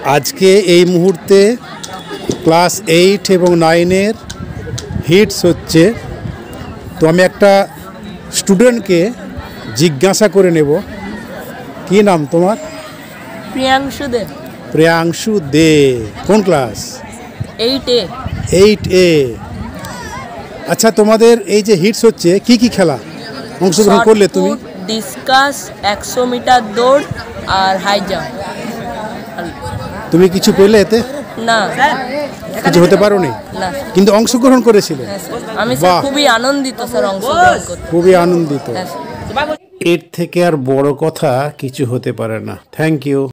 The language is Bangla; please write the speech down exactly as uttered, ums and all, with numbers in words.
আজকে এই মুহূর্তে ক্লাস এইট এবং নাইনের হিটস হচ্ছে। তো আমি একটা স্টুডেন্টকে জিজ্ঞাসা করে নেব, কি নাম তোমার? প্রিয়াংশু দে। প্রিয়াংশু দে, কোন class? Eight A. Eight A. আচ্ছা, তোমাদের এই যে হিটস হচ্ছে কি কি খেলা অংশগ্রহণ করলে তুমি? ডিসকাস, একশো মিটার দৌড় আর হাই জাম্প। তুমি কিছু পেলে এতে? না, কিছু হতে পারো নি, না, কিন্তু অংশগ্রহণ করেছিলে। আমি স্যার খুবই আনন্দিত স্যার অংশগ্রহণ করতে। খুবই আনন্দিত। এর থেকে আর বড় কথা কিছু হতে পারে না। Thank you.